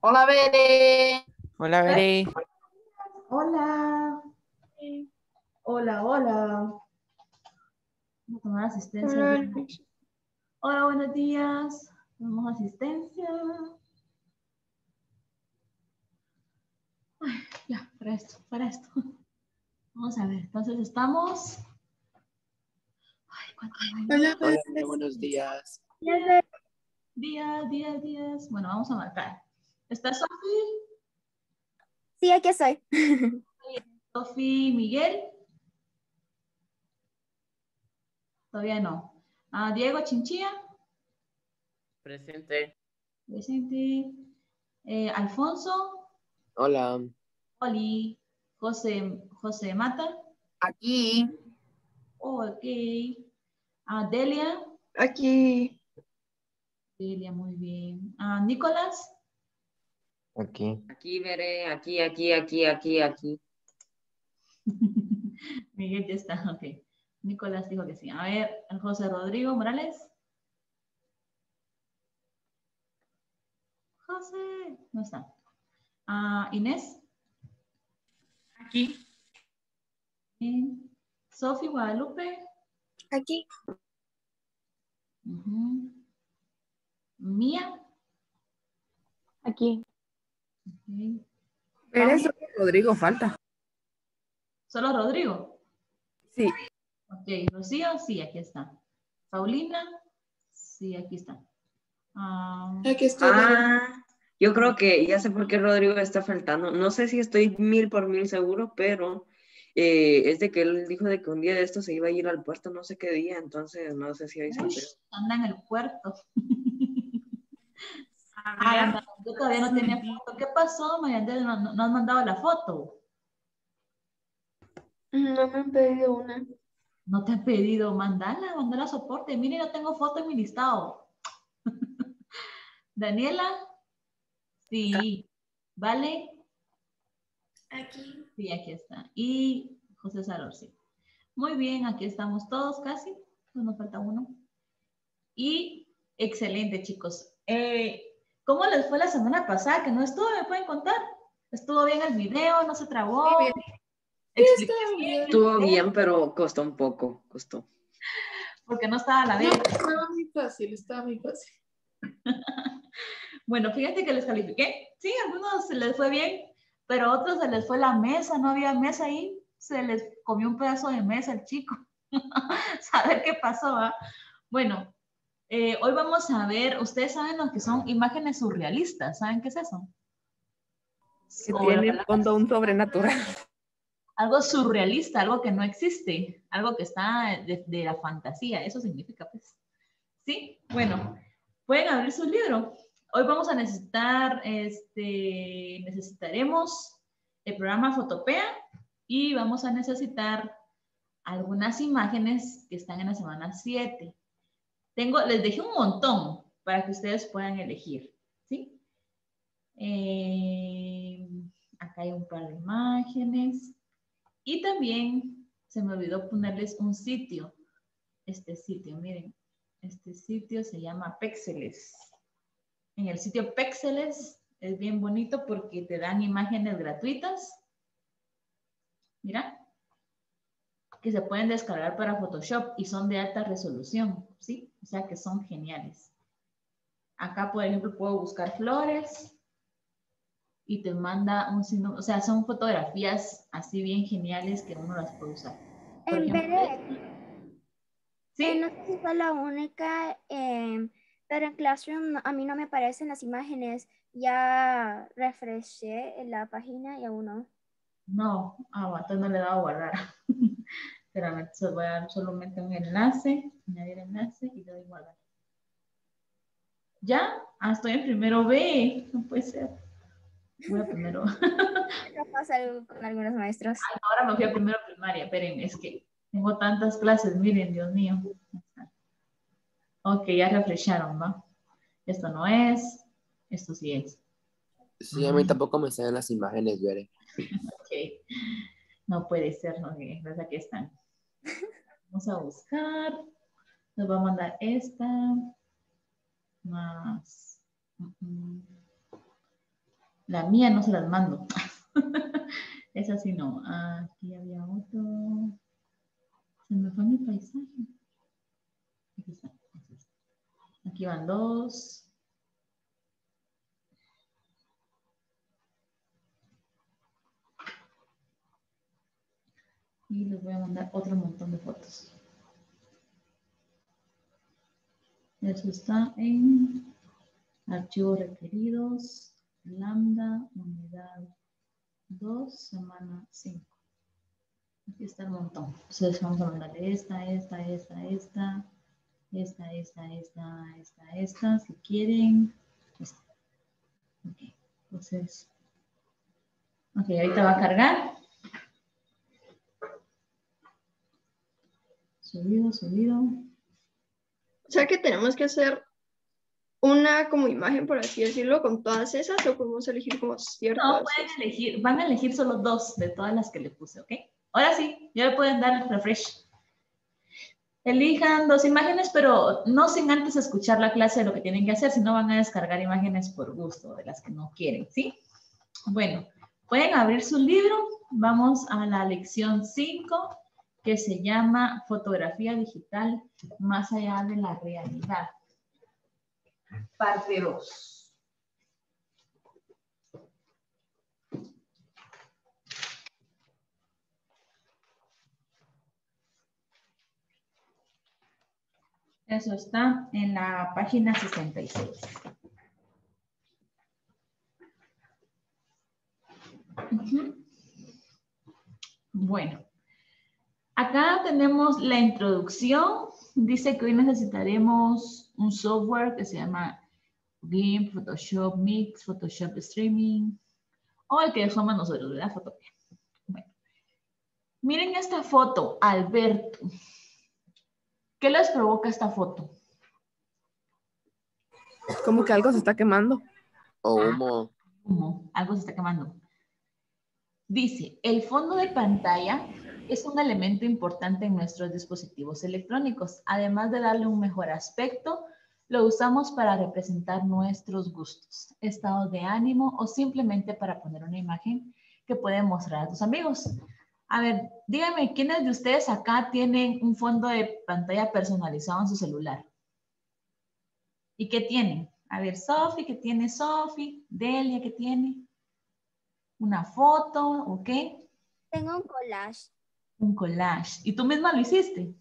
Hola, Bere. Hola, Bere. Hola. Hola, hola. Vamos a tomar asistencia. Hola. Hola, buenos días. Tomamos asistencia. Ay, ya, para esto. Vamos a ver, entonces estamos. Ay, ¿cuánto hay? Hola, Bere, buenos días. Días. Bueno, vamos a marcar. ¿Está Sofi? Sí, aquí estoy. Sofi, Miguel. Todavía no. Diego Chinchilla. Presente. Presente. Alfonso. Hola. Oli. José Mata. Aquí. Ok. Delia. Aquí. Delia, muy bien. Nicolás. Aquí. Aquí veré, aquí. Miguel ya está, ok. Nicolás dijo que sí. A ver, José Rodrigo Morales. José, no está. Inés. Aquí. Bien. Sofi Guadalupe. Aquí. Mía. Aquí. Okay. Pero eso Rodrigo falta. Solo Rodrigo. Sí. Ok, Rocío, sí, aquí está. Paulina, sí, aquí está. Aquí estoy. Yo creo que ya sé por qué Rodrigo está faltando. No sé si estoy 1000% seguro, pero es de que él dijo de que un día de esto se iba a ir al puerto, no sé qué día, entonces no sé si hay sorteo. Anda en el puerto. A ver. Yo todavía no tenía foto. ¿Qué pasó, Mayandel? No has mandado la foto. No me han pedido una. No te han pedido, mandala a soporte. Mire, no tengo foto en mi listado. Daniela, sí. ¿Vale? Aquí. Sí, aquí está. Y José Salor, sí. Muy bien, aquí estamos todos casi. Nos falta uno. Y excelente, chicos. ¿Cómo les fue la semana pasada? Que no estuvo, ¿me pueden contar? ¿Estuvo bien el video? ¿No se trabó? Sí, bien. Expliqué Está bien. Estuvo bien, pero costó un poco, costó. Porque no estaba a la No, vez. estaba muy fácil. Bueno, fíjate que les califiqué. Sí, a algunos se les fue bien, pero a otros se les fue la mesa, no había mesa ahí. Se les comió un pedazo de mesa el chico. Saber qué pasó, ¿ah? Bueno, hoy vamos a ver, ustedes saben lo que son imágenes surrealistas, ¿saben qué es eso? Que tiene fondo un sobrenatural. Algo surrealista, algo que no existe, algo que está de la fantasía, eso significa, pues. ¿Sí? Bueno, pueden abrir su libro. Hoy vamos a necesitaremos el programa Fotopea y vamos a necesitar algunas imágenes que están en la semana 7. Les dejé un montón para que ustedes puedan elegir, ¿sí? Acá hay un par de imágenes. Y también se me olvidó ponerles un sitio. Este sitio, miren. Este sitio se llama Pexeles. En el sitio Pexeles es bien bonito porque te dan imágenes gratuitas. Mira. Que se pueden descargar para Photoshop y son de alta resolución, ¿sí? O sea que son geniales. Acá, por ejemplo, puedo buscar flores y te manda un signo, o sea, son fotografías así bien geniales que uno las puede usar. Por En ejemplo, vez ¿sí? no sé si fue la única, pero en Classroom a mí no me aparecen las imágenes. Ya refresché en la página y aún no. No, entonces no le he dado a guardar. Espérame, voy a dar solamente un enlace, añadir enlace y le doy guardar. ¿Ya? Estoy en primero B, no puede ser. Voy a primero. Eso pasa algo con algunos maestros. Ahora me fui a primero primaria, espérenme, es que tengo tantas clases, miren, Dios mío. Ok, ya refresharon, ¿no? Esto no es, esto sí es. Sí, a mí tampoco me salen las imágenes, Bere. Ok, no puede ser, no, gracias que están. Vamos a buscar, nos va a mandar esta, más. La mía no se las mando. Esa sí no. Aquí había otro. Se me fue mi paisaje. Aquí está. Aquí van dos. Y les voy a mandar otro montón de fotos. Eso está en archivos requeridos, lambda, unidad 2, semana 5. Aquí está el montón. Entonces vamos a mandarle esta, si quieren. Esta. Ok, entonces. Ok, ahorita va a cargar. Subido. O sea que tenemos que hacer una como imagen, por así decirlo, con todas esas, o podemos elegir como ciertas. No, pueden elegir, van a elegir solo 2 de todas las que le puse, ¿ok? Ahora sí, ya le pueden dar el refresh. Elijan 2 imágenes, pero no sin antes escuchar la clase de lo que tienen que hacer, si no van a descargar imágenes por gusto, de las que no quieren, ¿sí? Bueno, pueden abrir su libro. Vamos a la lección 5, que se llama Fotografía Digital más allá de la realidad. Parte 2. Eso está en la página 66. Bueno, acá tenemos la introducción. Dice que hoy necesitaremos un software que se llama GIMP, Photoshop Mix, Photoshop Streaming, o el que somos nosotros, ¿verdad? Photopea. Bueno, miren esta foto, Alberto. ¿Qué les provoca esta foto? Como que algo se está quemando. O humo. Humo, algo se está quemando. Dice, el fondo de pantalla es un elemento importante en nuestros dispositivos electrónicos. Además de darle un mejor aspecto, lo usamos para representar nuestros gustos, estados de ánimo o simplemente para poner una imagen que pueden mostrar a tus amigos. A ver, díganme, ¿quiénes de ustedes acá tienen un fondo de pantalla personalizado en su celular? ¿Y qué tienen? A ver, Sofi, ¿qué tiene Sofi? Delia, ¿qué tiene? Una foto, ¿ok? Tengo un collage. Un collage. ¿Y tú misma lo hiciste?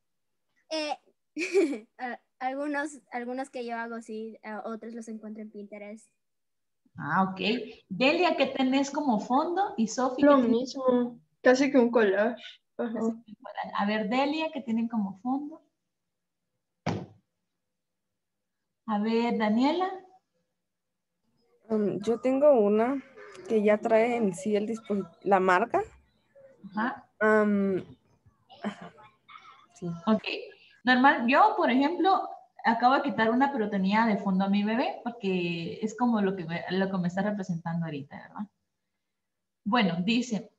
Algunos que yo hago, sí, otros los encuentro en Pinterest. Ah, ok. Delia, ¿qué tenés como fondo? Y Sofi, Lo ¿qué tiene? mismo, casi que un collage. Ajá. A ver, Delia, ¿qué tienen como fondo? A ver, Daniela. Yo tengo una que ya trae en sí el la marca. Ajá. Sí. Ok. Normal, yo, por ejemplo, acabo de quitar una, pero tenía de fondo a mi bebé, porque es como lo que me está representando ahorita, ¿verdad? Bueno, dice.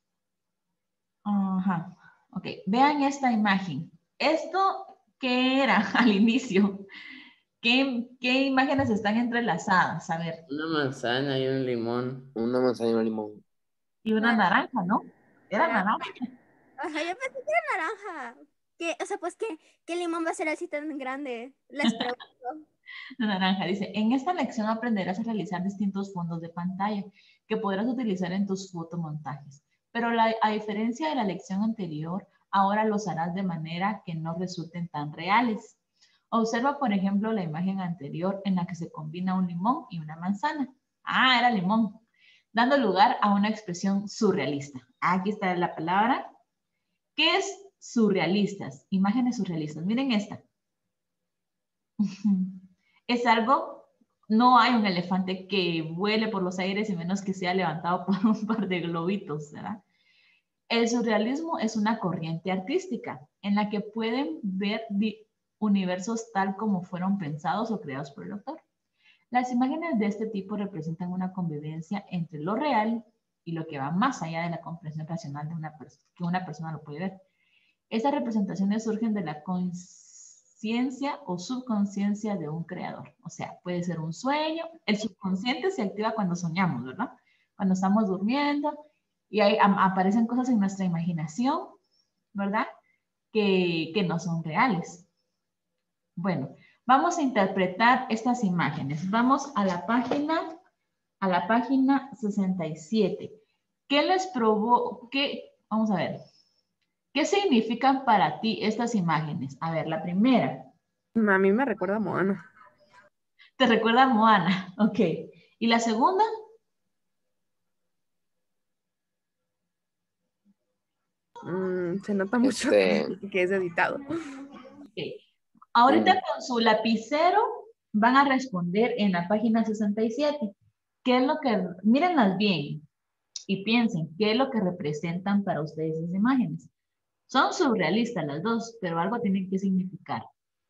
Ajá. Ok, vean esta imagen. ¿Esto qué era al inicio? ¿Qué imágenes están entrelazadas? A ver. Una manzana y un limón. Una manzana y un limón. Y una naranja, ¿no? Era naranja. Ajá, yo pensé que era naranja. O sea, pues, ¿qué limón va a ser así tan grande? Les pregunto. Naranja dice, en esta lección aprenderás a realizar distintos fondos de pantalla que podrás utilizar en tus fotomontajes. Pero a diferencia de la lección anterior, ahora los harás de manera que no resulten tan reales. Observa, por ejemplo, la imagen anterior en la que se combina un limón y una manzana. Ah, era limón. Dando lugar a una expresión surrealista. Aquí está la palabra. ¿Qué es surrealistas? Imágenes surrealistas. Miren esta. Es algo, no hay un elefante que vuele por los aires y menos que sea levantado por un par de globitos, ¿verdad? El surrealismo es una corriente artística en la que pueden ver universos tal como fueron pensados o creados por el autor. Las imágenes de este tipo representan una convivencia entre lo real y lo que va más allá de la comprensión racional de que una persona lo puede ver. Estas representaciones surgen de la conciencia o subconsciencia de un creador. O sea, puede ser un sueño. El subconsciente se activa cuando soñamos, ¿verdad? Cuando estamos durmiendo y ahí aparecen cosas en nuestra imaginación, ¿verdad? Que no son reales. Bueno, vamos a interpretar estas imágenes. Vamos a la página 67. ¿Qué les probó? Vamos a ver. ¿Qué significan para ti estas imágenes? A ver, la primera. A mí me recuerda a Moana. ¿Te recuerda a Moana? Ok. ¿Y la segunda? Se nota mucho que es editado. Okay. Ahorita con su lapicero van a responder en la página 67. ¿Qué es lo que, mírenlas bien y piensen, qué es lo que representan para ustedes esas imágenes? Son surrealistas las dos, pero algo tienen que significar.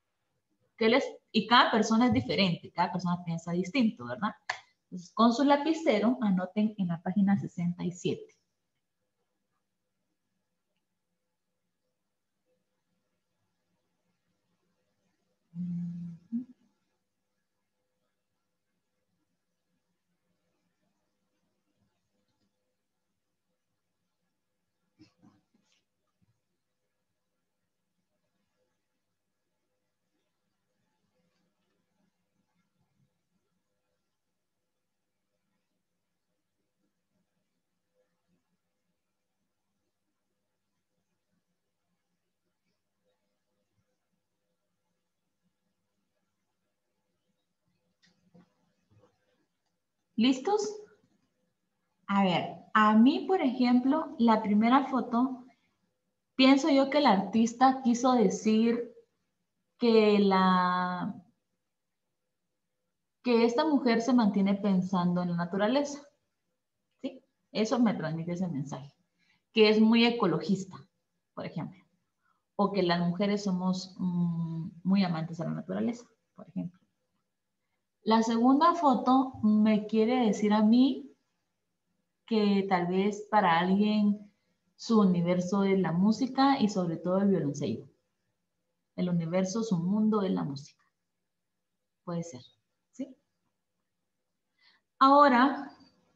Y cada persona es diferente, cada persona piensa distinto, ¿verdad? Entonces, con su lapicero, anoten en la página 67. ¿Listos? A ver, a mí, por ejemplo, la primera foto, pienso yo que el artista quiso decir que esta mujer se mantiene pensando en la naturaleza. ¿Sí? Eso me transmite ese mensaje. Que es muy ecologista, por ejemplo. O que las mujeres somos muy amantes a la naturaleza, por ejemplo. La segunda foto me quiere decir a mí que tal vez para alguien su universo es la música y sobre todo el violoncello. El universo, su mundo es la música. Puede ser, ¿sí? Ahora,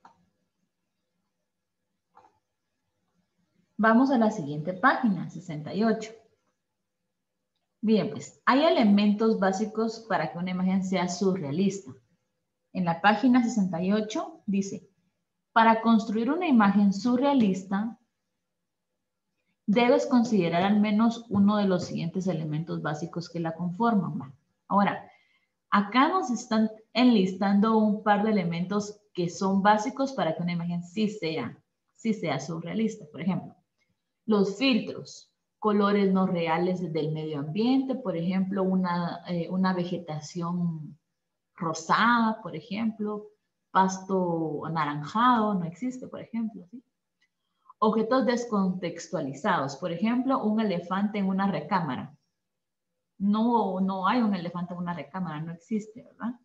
vamos a la siguiente página, 68. Bien, pues, hay elementos básicos para que una imagen sea surrealista. En la página 68 dice, para construir una imagen surrealista, debes considerar al menos uno de los siguientes elementos básicos que la conforman. Ahora, acá nos están enlistando un par de elementos que son básicos para que una imagen sí sea surrealista. Por ejemplo, los filtros, colores no reales del medio ambiente, por ejemplo, una vegetación rosada, por ejemplo, pasto anaranjado, no existe, por ejemplo, ¿sí? Objetos descontextualizados, por ejemplo, un elefante en una recámara. No hay un elefante en una recámara, no existe, ¿verdad?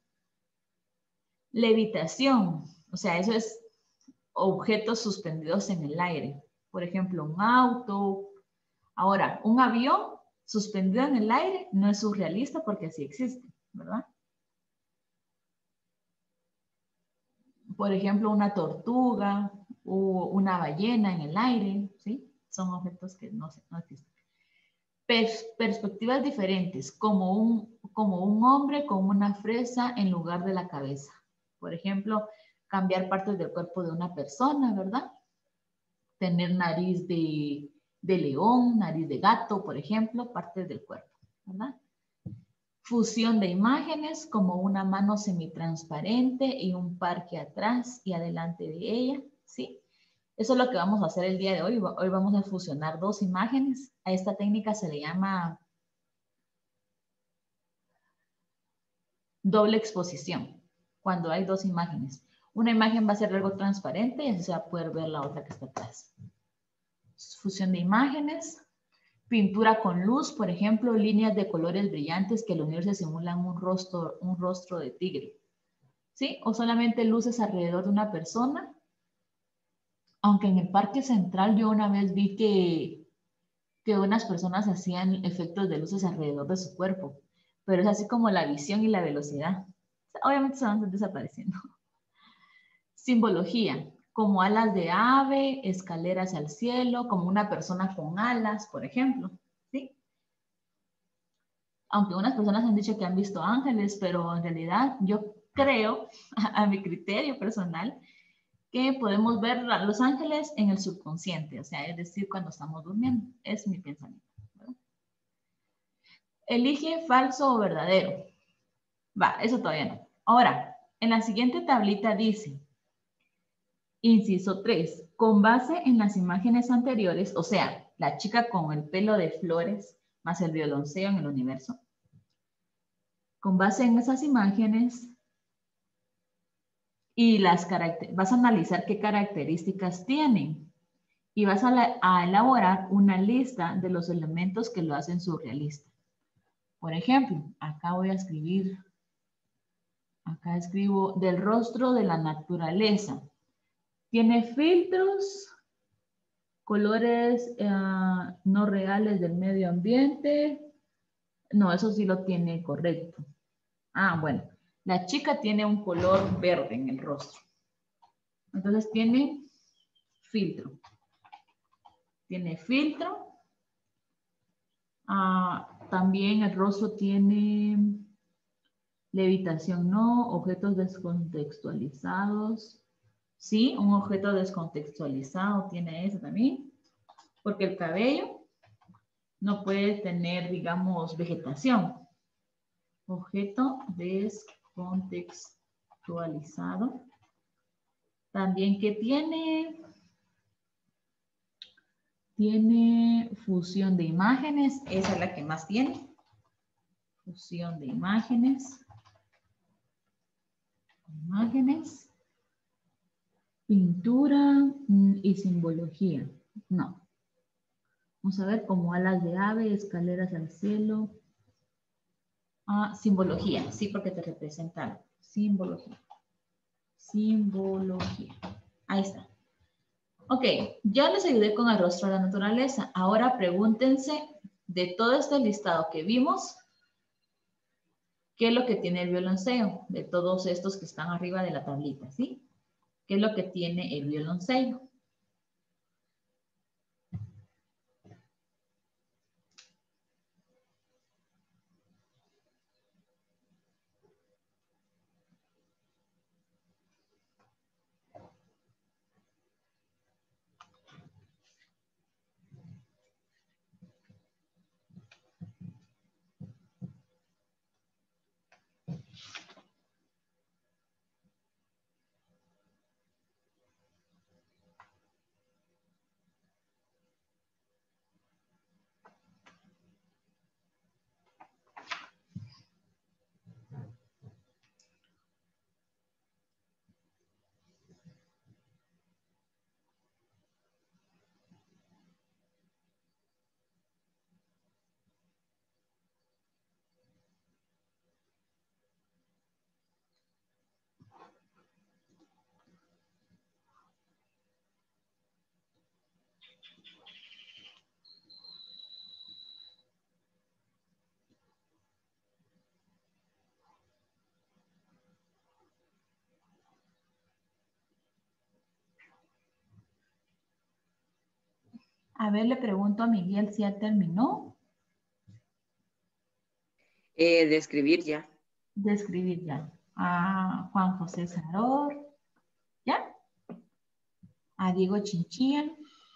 Levitación, o sea, eso es objetos suspendidos en el aire. Por ejemplo, un auto. Ahora, un avión suspendido en el aire no es surrealista porque sí existe, ¿verdad? Por ejemplo, una tortuga o una ballena en el aire, ¿sí? Son objetos que no existen. Perspectivas diferentes, como un hombre con una fresa en lugar de la cabeza. Por ejemplo, cambiar partes del cuerpo de una persona, ¿verdad? Tener nariz de león, nariz de gato, por ejemplo, partes del cuerpo, ¿verdad? Fusión de imágenes, como una mano semitransparente y un parque atrás y adelante de ella, ¿sí? Eso es lo que vamos a hacer el día de hoy. Hoy vamos a fusionar dos imágenes. A esta técnica se le llama doble exposición, cuando hay dos imágenes. Una imagen va a ser algo transparente y así se va a poder ver la otra que está atrás. Fusión de imágenes, pintura con luz, por ejemplo, líneas de colores brillantes que al unirse simulan un rostro de tigre, ¿sí? O solamente luces alrededor de una persona. Aunque en el Parque Central yo una vez vi que que unas personas hacían efectos de luces alrededor de su cuerpo, pero es así como la visión y la velocidad. Obviamente se van desapareciendo. Simbología, como alas de ave, escaleras al cielo, como una persona con alas, por ejemplo. ¿Sí? Aunque unas personas han dicho que han visto ángeles, pero en realidad yo creo, a mi criterio personal, que podemos ver a los ángeles en el subconsciente, o sea, es decir, cuando estamos durmiendo. Es mi pensamiento, ¿verdad? Elige falso o verdadero. Va, eso todavía no. Ahora, en la siguiente tablita dice, inciso 3, con base en las imágenes anteriores, o sea, la chica con el pelo de flores más el violoncelo en el universo, con base en esas imágenes y vas a analizar qué características tienen y vas a elaborar una lista de los elementos que lo hacen surrealista. Por ejemplo, acá voy a escribir, acá escribo del rostro de la naturaleza. Tiene filtros, colores no reales del medio ambiente. No, eso sí lo tiene correcto. Ah, bueno. La chica tiene un color verde en el rostro. Entonces tiene filtro. Tiene filtro. También el rostro tiene levitación, no. Objetos descontextualizados. Sí, un objeto descontextualizado tiene ese también. Porque el cabello no puede tener, digamos, vegetación. Objeto descontextualizado. También que tiene fusión de imágenes. Esa es la que más tiene. Fusión de imágenes. Imágenes. Pintura y simbología. No. Vamos a ver como alas de ave, escaleras al cielo. Simbología, sí, porque te representa algo. Simbología. Simbología. Ahí está. Ok, ya les ayudé con el rostro de la naturaleza. Ahora pregúntense de todo este listado que vimos, ¿qué es lo que tiene el violoncelo? De todos estos que están arriba de la tablita, ¿sí? ¿Qué es lo que tiene el violoncelo? A ver, le pregunto a Miguel si ya terminó. De escribir ya. De escribir ya. A Juan José Saror. ¿Ya? A Diego Chinchilla.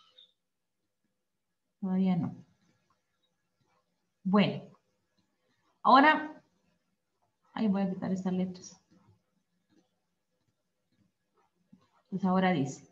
Todavía no. Bueno. Ahora, ahí voy a quitar estas letras. Pues ahora dice.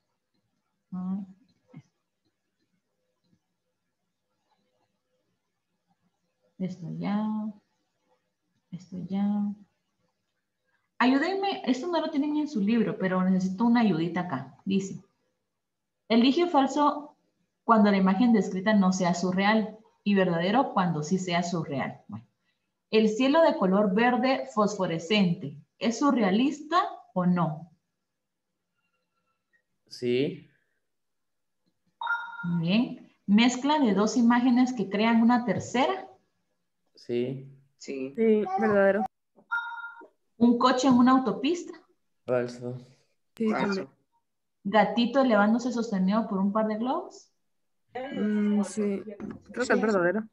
Esto ya. Esto ya. Ayúdenme, esto no lo tienen en su libro, pero necesito una ayudita acá. Dice, elige falso cuando la imagen descrita no sea surreal y verdadero cuando sí sea surreal. Bueno, el cielo de color verde fosforescente, ¿es surrealista o no? Sí. Muy bien. mezcla de dos imágenes que crean una tercera. Sí. Sí. Sí, verdadero. Un coche en una autopista. Falso. Sí, Falso. también. Gatito elevándose sostenido por un par de globos. Sí, creo que es verdadero.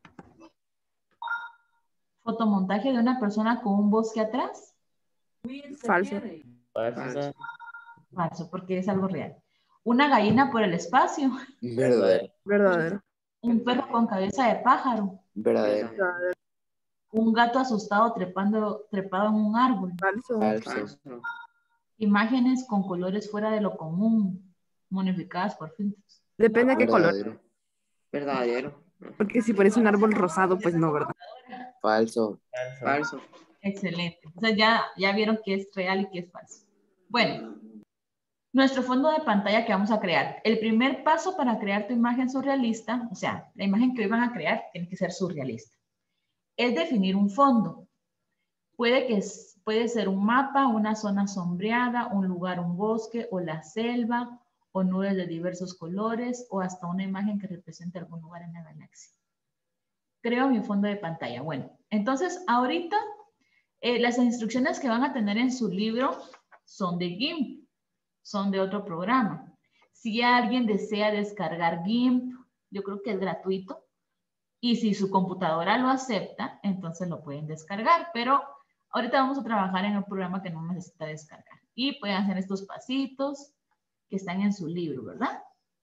Fotomontaje de una persona con un bosque atrás. Falso. Falso. Falso, porque es algo real. Una gallina por el espacio. Verdadero. Verdadero. Un perro con cabeza de pájaro. Verdadero. Verdadero. Un gato asustado trepado en un árbol. Falso. Falso. Falso. Imágenes con colores fuera de lo común, modificadas por filtros. Depende de qué color. Verdadero. Verdadero. Porque si pones un árbol rosado, pues no, ¿verdad? Falso. Falso. Excelente. O sea, ya vieron que es real y que es falso. Bueno, nuestro fondo de pantalla que vamos a crear. El primer paso para crear tu imagen surrealista, o sea, la imagen que hoy van a crear tiene que ser surrealista, es definir un fondo. Puede ser un mapa, una zona sombreada, un lugar, un bosque o la selva, o nubes de diversos colores, o hasta una imagen que represente algún lugar en la galaxia. Creo mi fondo de pantalla. Bueno, entonces ahorita las instrucciones que van a tener en su libro son de GIMP, son de otro programa. Si alguien desea descargar GIMP, yo creo que es gratuito, y si su computadora lo acepta, entonces lo pueden descargar, pero ahorita vamos a trabajar en un programa que no necesita descargar. Y pueden hacer estos pasitos que están en su libro, ¿verdad?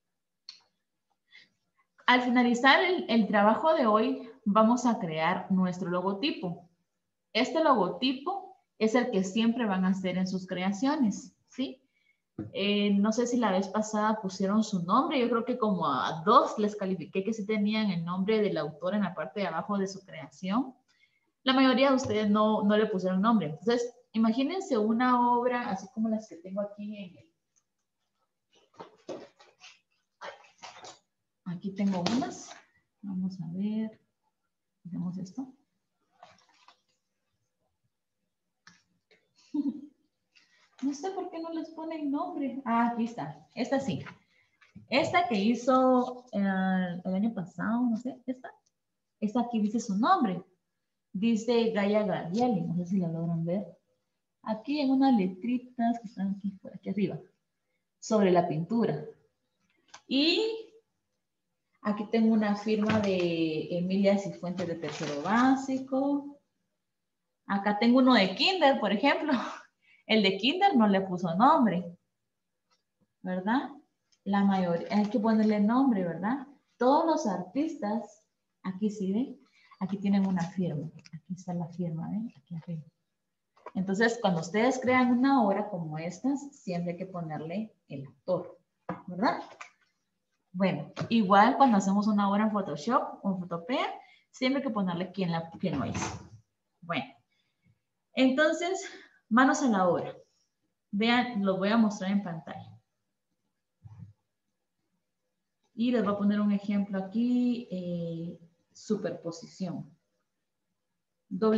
Al finalizar el trabajo de hoy, vamos a crear nuestro logotipo. Este logotipo es el que siempre van a hacer en sus creaciones, ¿sí? No sé si la vez pasada pusieron su nombre, yo creo que como a 2 les califiqué que sí tenían el nombre del autor en la parte de abajo de su creación. La mayoría de ustedes no le pusieron nombre. Entonces, imagínense una obra así como las que tengo aquí en el... Aquí tengo unas. Vamos a ver. Hacemos esto. No sé por qué no les ponen nombre. Ah, aquí está. Esta sí. Esta que hizo el año pasado, no sé, esta aquí dice su nombre. Dice Gaia Gardiali, no sé si la logran ver. Aquí en unas letritas que están aquí, por aquí arriba, sobre la pintura. Y aquí tengo una firma de Emilia Cifuentes de tercero básico. Acá tengo uno de Kinder, por ejemplo. El de Kinder no le puso nombre, ¿verdad? La mayoría, hay que ponerle nombre, ¿verdad? Todos los artistas, aquí sí ven, aquí tienen una firma. Aquí está la firma, ¿ven? Aquí arriba. Entonces, cuando ustedes crean una obra como estas, siempre hay que ponerle el autor, ¿verdad? Bueno, igual cuando hacemos una obra en Photoshop o en Photopea, siempre hay que ponerle quién lo hizo. Bueno, entonces, manos a la obra. Vean, lo voy a mostrar en pantalla. Y les voy a poner un ejemplo aquí, superposición. Doble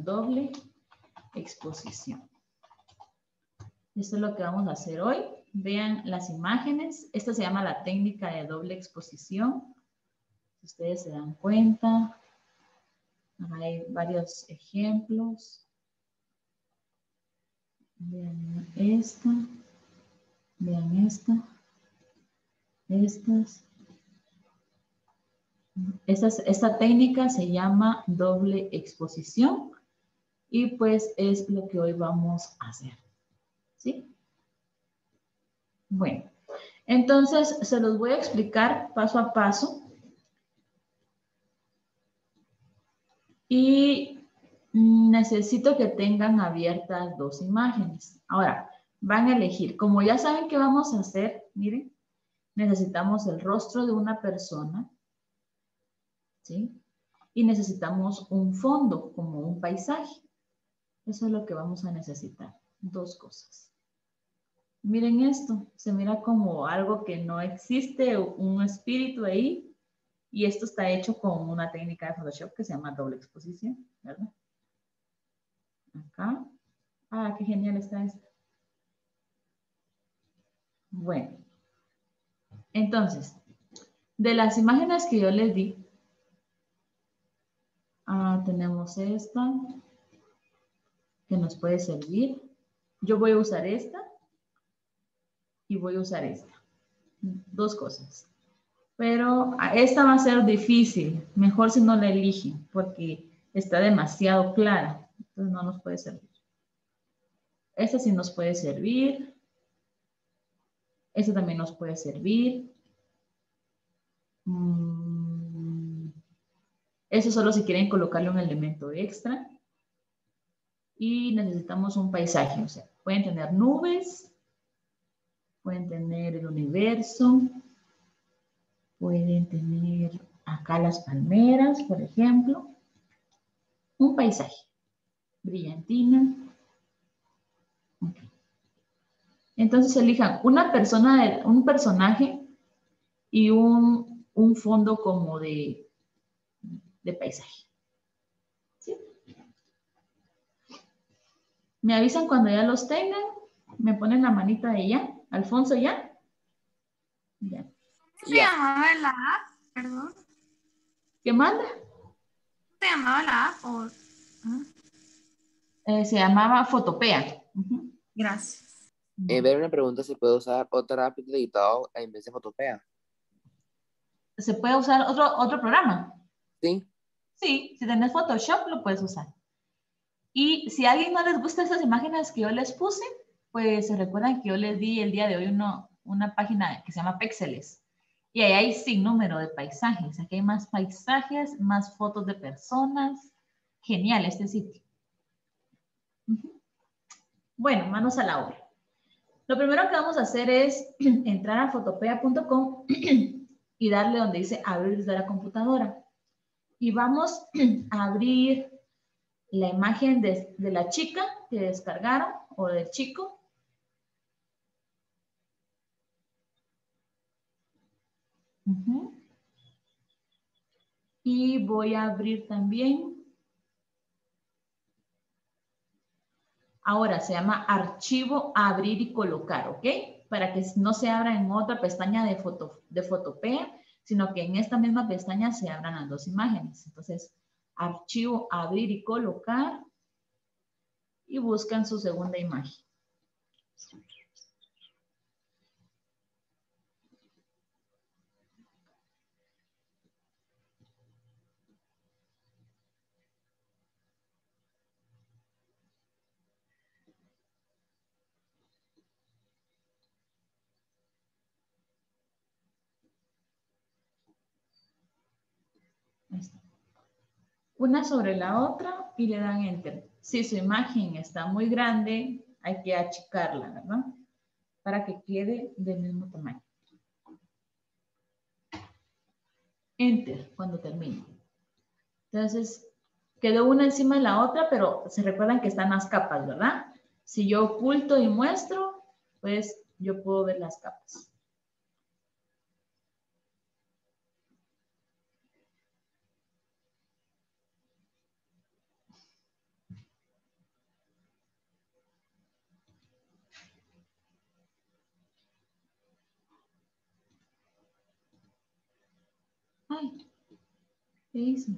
exposición. Esto es lo que vamos a hacer hoy. Vean las imágenes. Esta se llama la técnica de doble exposición. Si ustedes se dan cuenta, hay varios ejemplos. Vean esta. Vean esta. Esta técnica se llama doble exposición y pues es lo que hoy vamos a hacer. ¿Sí? Bueno, entonces se los voy a explicar paso a paso. Y necesito que tengan abiertas 2 imágenes. Ahora, van a elegir. Como ya saben qué vamos a hacer, miren, necesitamos el rostro de una persona, ¿sí? Y necesitamos un fondo, como un paisaje. Eso es lo que vamos a necesitar. 2 cosas. Miren esto, se mira como algo que no existe, un espíritu ahí. Y esto está hecho con una técnica de Photoshop que se llama doble exposición, ¿verdad? Acá. Ah, qué genial está esto. Bueno. Entonces, De las imágenes que yo les di, tenemos esta, que nos puede servir. Yo voy a usar esta y voy a usar esta. Dos cosas. Pero esta va a ser difícil. Mejor si no la eligen, porque está demasiado clara. Entonces no nos puede servir. Esta sí nos puede servir. Esta también nos puede servir. Eso solo si quieren colocarle un elemento extra. Y necesitamos un paisaje. O sea, pueden tener nubes. Pueden tener el universo. Pueden tener acá las palmeras, por ejemplo. Un paisaje. Brillantina. Okay. Entonces elijan una persona, un personaje y un fondo como de paisaje. ¿Sí? Me avisan cuando ya los tengan. Me ponen la manita de ya. Alfonso, ¿ya? Ya. ¿Cómo se llamaba la app? Perdón. ¿Qué manda? ¿Cómo se llamaba la app? O... Se llamaba Fotopea. Gracias. Ver una pregunta, ¿se puede usar otra app de editado en vez de Fotopea? ¿Se puede usar otro programa? Sí. Sí, si tenés Photoshop lo puedes usar. Y si a alguien no les gustan esas imágenes que yo les puse, pues se recuerdan que yo les di el día de hoy una página que se llama Pexeles. Y ahí hay sin número de paisajes. Aquí hay más paisajes, más fotos de personas. Genial este sitio. Bueno, manos a la obra. Lo primero que vamos a hacer es entrar a fotopea.com y darle donde dice abrir desde la computadora. Y vamos a abrir la imagen de la chica que descargaron o del chico. Y voy a abrir también. Ahora se llama archivo abrir y colocar, ¿ok? Para que no se abra en otra pestaña de Fotopea, sino que en esta misma pestaña se abran las dos imágenes. Entonces, archivo abrir y colocar y buscan su segunda imagen. Una sobre la otra y le dan enter. Si su imagen está muy grande, hay que achicarla, ¿verdad? Para que quede del mismo tamaño. Enter cuando termine. Entonces, quedó una encima de la otra, pero se recuerdan que están las capas, ¿verdad? Si yo oculto y muestro, pues yo puedo ver las capas. Ay, ¿qué hice?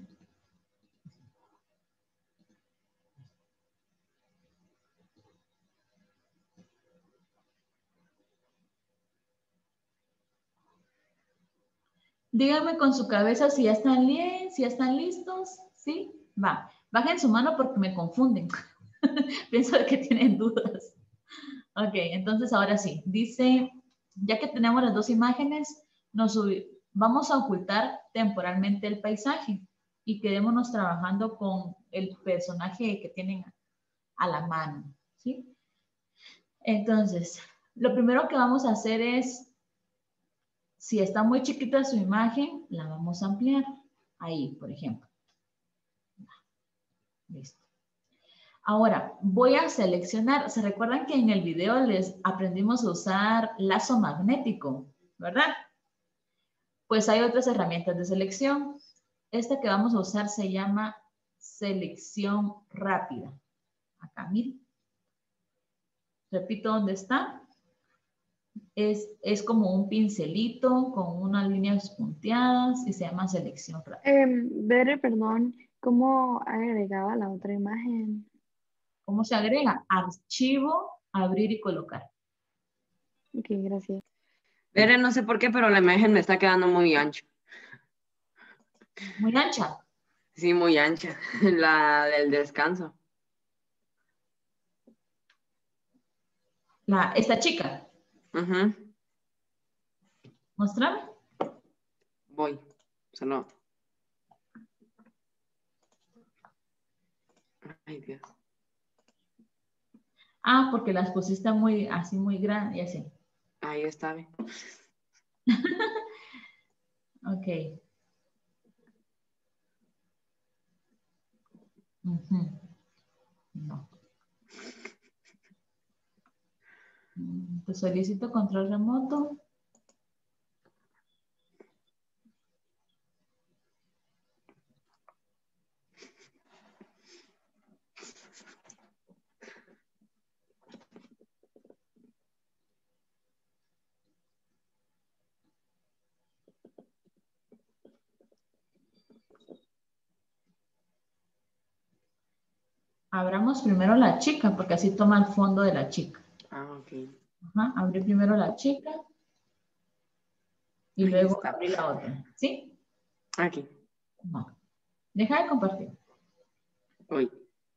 Díganme con su cabeza si ya están bien, si ya están listos. ¿Sí? Va. Bajen su mano porque me confunden. Pienso que tienen dudas. Ok, entonces ahora sí. Dice, ya que tenemos las dos imágenes, vamos a ocultar temporalmente el paisaje y quedémonos trabajando con el personaje que tienen a la mano. ¿Sí? Entonces, lo primero que vamos a hacer es, si está muy chiquita su imagen, la vamos a ampliar. Ahí, por ejemplo. Listo. Ahora, voy a seleccionar. ¿Se recuerdan que en el video les aprendimos a usar lazo magnético? ¿Verdad? Pues hay otras herramientas de selección. Esta que vamos a usar se llama selección rápida. Acá, miren. Repito dónde está. es como un pincelito con unas líneas punteadas y se llama selección rápida. Bere, perdón, ¿cómo agregaba la otra imagen? ¿Cómo se agrega? Archivo, abrir y colocar. Ok, gracias. Bere, no sé por qué, pero la imagen me está quedando muy ancha. Muy ancha. Sí, muy ancha. La del descanso. Esta chica. Ujú. Mostrame. Voy. Solo. Ay, Dios. Ah, porque las pusiste muy, así muy grande y así. Ahí está bien. Ok. Ujú. No. Te solicito control remoto. Abramos primero la chica, porque así toma el fondo de la chica. Ah, ok. Ajá, abrí primero la chica y Ahí luego está. abrí la otra. ¿Sí? Aquí. No. Deja de compartir. Uy.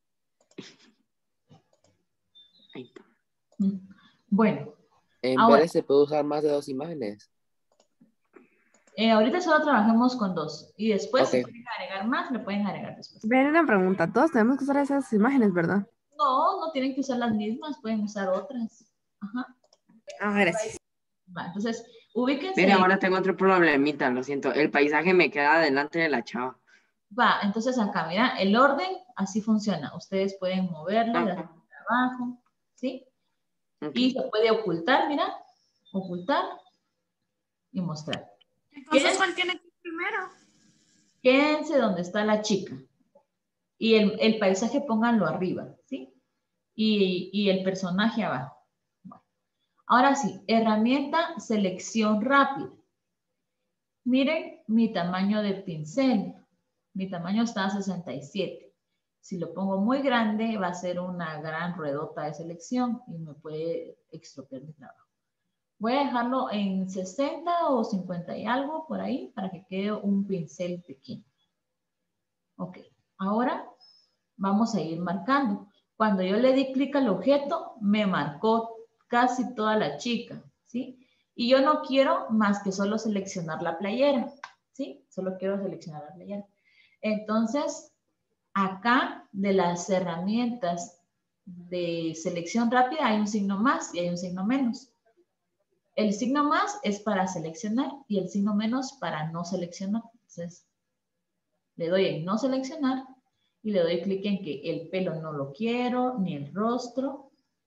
Ahí está. Bueno, En ahora, Bere se puede usar más de 2 imágenes. ahorita solo trabajemos con 2 y después si Ok. quieren agregar más, le pueden agregar después. Bere, una pregunta. Todos tenemos que usar esas imágenes, ¿verdad? No, no tienen que usar las mismas, pueden usar otras. Ajá. Ah, gracias. Va, entonces, ubíquense. Mira, ahora tengo otro problemita, lo siento. El paisaje me queda delante de la chava. Va, entonces acá, mira, el orden así funciona. Ustedes pueden moverlo de Ajá. arriba para abajo, ¿sí? Ok. Y se puede ocultar, mira, ocultar y mostrar. Entonces, ¿cuál tiene que ir primero? Quédense donde está la chica. Y el paisaje pónganlo arriba, ¿sí? Y el personaje abajo. Bueno, ahora sí, herramienta selección rápida. Miren mi tamaño de pincel. Mi tamaño está a 67. Si lo pongo muy grande, va a ser una gran ruedota de selección y me puede estropear mi trabajo. Voy a dejarlo en 60 o 50 y algo por ahí para que quede un pincel pequeño. Ok, ahora vamos a ir marcando. Cuando yo le di clic al objeto, me marcó casi toda la chica, ¿sí? Y yo no quiero más que solo seleccionar la playera, ¿sí? Solo quiero seleccionar la playera. Entonces, acá de las herramientas de selección rápida hay un signo más y hay un signo menos. El signo más es para seleccionar y el signo menos para no seleccionar. Entonces, le doy en no seleccionar y le doy clic en que el pelo no lo quiero, ni el rostro.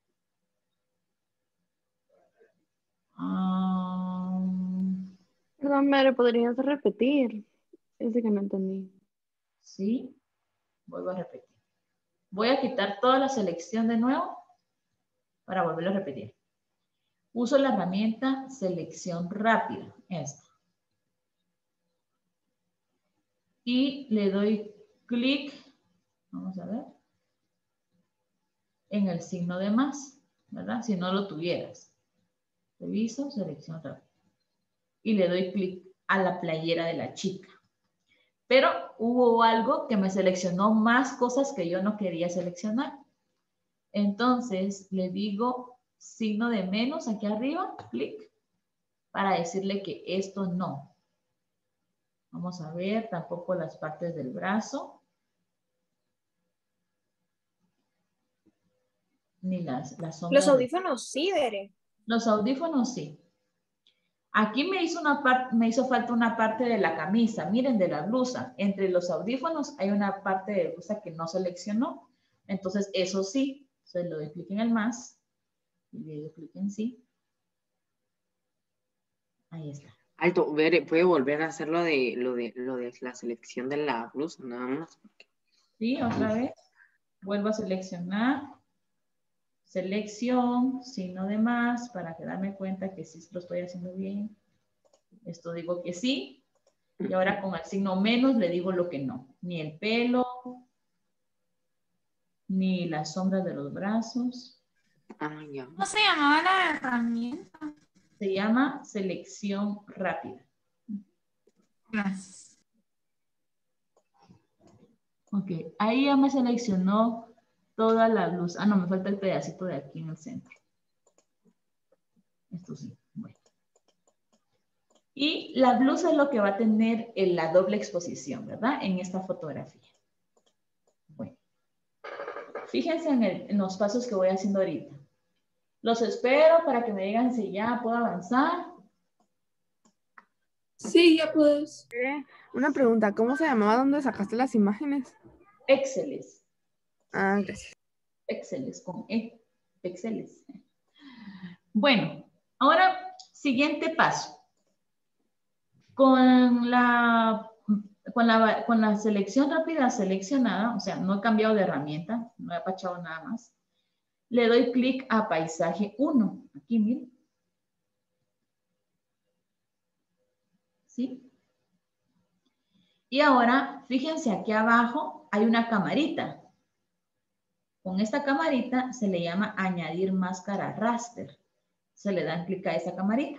Perdón, Bere, ¿podrías repetir? Ese que no entendí. Sí, vuelvo a repetir. Voy a quitar toda la selección de nuevo para volverlo a repetir. Uso la herramienta selección rápida, esta. Y le doy clic, vamos a ver, en el signo de más, ¿verdad? Si no lo tuvieras. Reviso, selección rápida. Y le doy clic a la playera de la chica. Pero hubo algo que me seleccionó más cosas que yo no quería seleccionar. Entonces le digo signo de menos aquí arriba, clic, para decirle que esto no. Vamos a ver, tampoco las partes del brazo. Ni las sombras. Los audífonos sí, Bere. Los audífonos sí. Aquí me hizo falta una parte de la camisa, miren, de la blusa. Entre los audífonos hay una parte de blusa que no seleccionó. Entonces, eso sí, se le doy clic en el más y le doy clic en sí. Ahí está. Alto, Bere, ¿puede volver a hacer lo de la selección de la blusa? Nada más. Sí, otra vez. Vuelvo a seleccionar. selección, signo de más, para que darme cuenta que sí lo estoy haciendo bien. Esto digo que sí. Y ahora con el signo menos le digo lo que no. Ni el pelo, ni las sombras de los brazos. Ah, ya. ¿Cómo se llamaba la herramienta? Se llama selección rápida. Gracias. Ok, ahí ya me seleccionó toda la blusa. Ah, no, me falta el pedacito de aquí en el centro. Esto sí, bueno. Y la blusa es lo que va a tener en la doble exposición, ¿verdad? En esta fotografía. Bueno. Fíjense en los pasos que voy haciendo ahorita. Los espero para que me digan si ya puedo avanzar. Sí, ya puedes. Una pregunta, ¿cómo se llamaba donde sacaste las imágenes? Exceles. Ah, gracias. Exceles con E. Exceles. Bueno, ahora siguiente paso. Con la selección rápida seleccionada, o sea, no he cambiado de herramienta, no he apachado nada más. Le doy clic a paisaje 1. Aquí, miren. ¿Sí? Y ahora, fíjense, aquí abajo hay una camarita. Con esta camarita se le llama añadir máscara raster. Se le dan clic a esa camarita.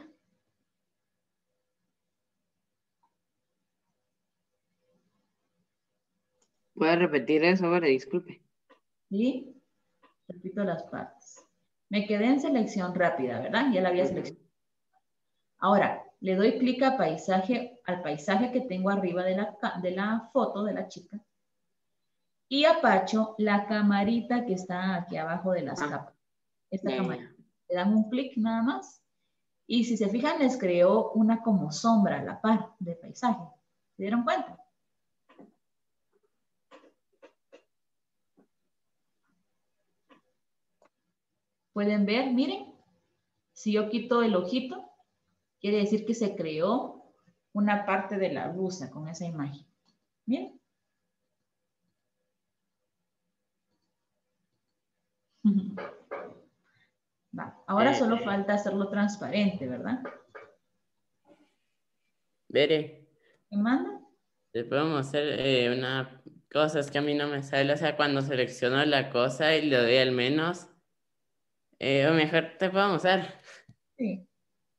Voy a repetir eso, ahora, disculpe. ¿Sí? Repito las partes. Me quedé en selección rápida, ¿verdad? Ya la había seleccionado. Ahora, le doy clic a paisaje, al paisaje que tengo arriba de la foto de la chica. Y apacho la camarita que está aquí abajo de las capas. Esta camarita. Le dan un clic nada más. Y si se fijan, les creó una como sombra a la par del paisaje. ¿Se dieron cuenta? Pueden ver, miren. Si yo quito el ojito, quiere decir que se creó una parte de la blusa con esa imagen. Miren. Va. Ahora solo falta hacerlo transparente, ¿verdad? Bere, ¿Qué manda? te podemos hacer una cosa, es que a mí no me sale, o sea, cuando selecciono la cosa y le doy al menos, o mejor te podemos usar. Sí.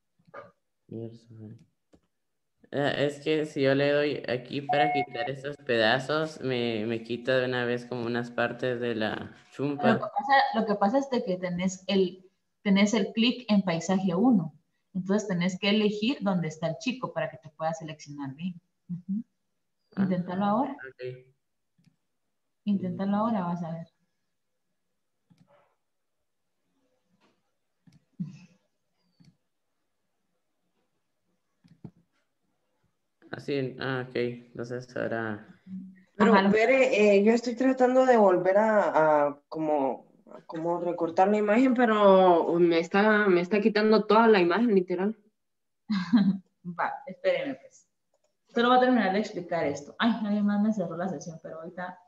Es que si yo le doy aquí para quitar estos pedazos, me quita de una vez como unas partes de la chumpa. Lo que pasa es de que tenés el clic en paisaje 1. Entonces tenés que elegir dónde está el chico para que te pueda seleccionar bien. Inténtalo ahora. Okay. Inténtalo ahora, vas a ver. Así, ok. Entonces ahora... Pero, Bere, yo estoy tratando de volver a como recortar la imagen, pero me está quitando toda la imagen, literal. Va, espérenme pues. Solo voy a terminar de explicar esto. Ay, alguien más me cerró la sesión, pero ahorita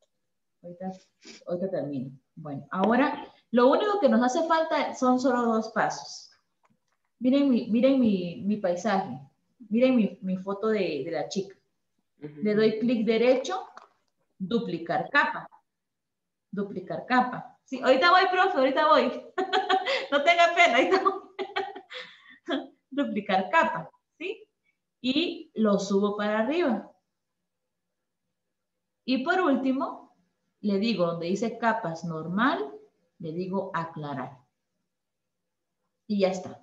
termino. Bueno, ahora lo único que nos hace falta son solo 2 pasos. Miren mi paisaje. Miren mi foto de la chica. Le doy clic derecho, duplicar capa. Duplicar capa. Sí, ahorita voy, profe, ahorita voy. No tenga pena, ahorita voy. Duplicar capa, ¿sí? Y lo subo para arriba. Y por último, le digo, donde dice capas normal, le digo aclarar. Y ya está.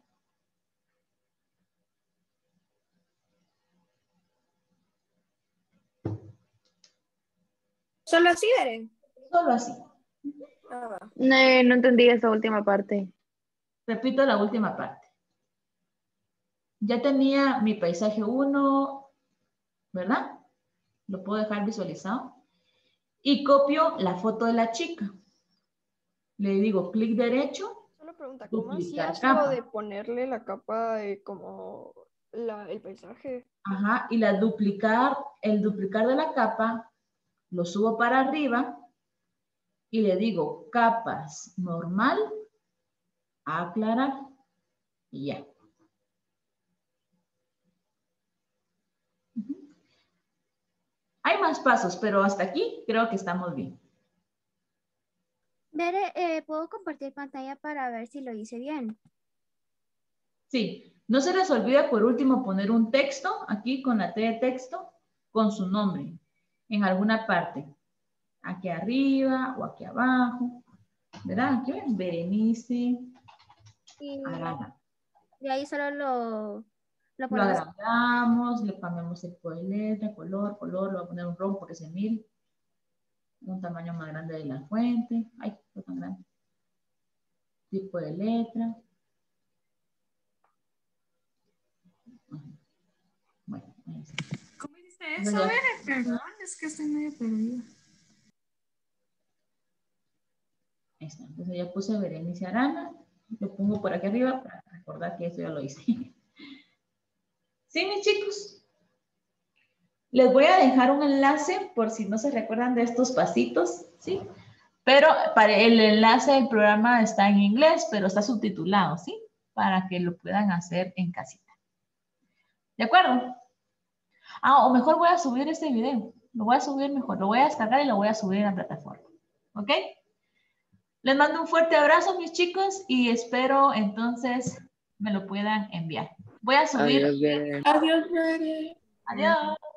¿Solo así, Beren? Solo así. No entendí esa última parte. Repito la última parte. Ya tenía mi paisaje 1, ¿verdad? Lo puedo dejar visualizado. Y copio la foto de la chica. Le digo clic derecho. Solo pregunta, ¿cómo duplicar hacías capa. lo de ponerle la capa de como el paisaje? Ajá, y el duplicar de la capa, lo subo para arriba y le digo capas normal, aclarar y ya. Hay más pasos, pero hasta aquí creo que estamos bien. Bere, ¿puedo compartir pantalla para ver si lo hice bien? Sí, no se les olvide por último poner un texto aquí con la T de texto con su nombre en alguna parte. Aquí arriba o aquí abajo. ¿Verdad? Aquí ven, Berenice Y Arana. de ahí solo lo Lo ponemos. agrandamos, le cambiamos el tipo de letra, color, lo voy a poner un rojo porque se mire. Un tamaño más grande de la fuente. Ay, no tan grande. Tipo de letra. Bueno, ahí está. ¿Cómo hiciste eso? Ya. Bere? Perdón, es que estoy medio perdida. Ahí está. Entonces ya puse Berenice Arana. Lo pongo por aquí arriba para recordar que eso ya lo hice. ¿Sí, mis chicos? Les voy a dejar un enlace por si no se recuerdan de estos pasitos, ¿sí? Pero para el enlace del programa está en inglés, pero está subtitulado, ¿sí? Para que lo puedan hacer en casita. ¿De acuerdo? Ah, o mejor voy a subir este video. Lo voy a subir mejor. Lo voy a descargar y lo voy a subir en la plataforma. ¿Ok? Les mando un fuerte abrazo, mis chicos, y espero entonces me lo puedan enviar. Voy a subir. Adiós, Bere. Adiós, Bere. Adiós.